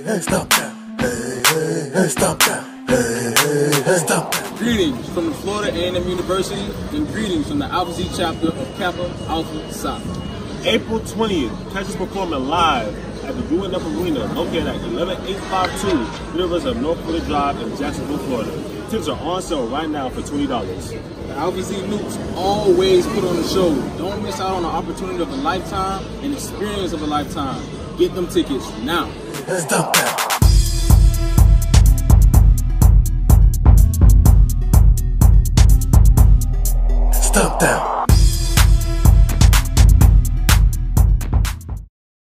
hey, Stompdown. Hey, Stompdown. Hey, Stompdown. Greetings from the Florida A&M University, and greetings from the Alpha Z chapter of Kappa Alpha Psi. April 20th, catch us performing live at the UNF Arena located at 11852 University of North Florida Drive in Jacksonville, Florida. Tickets are on sale right now for $20. The Alpha Z Nukes always put on the show. Don't miss out on the opportunity of a lifetime and experience of a lifetime. Get them tickets now. Stompdown.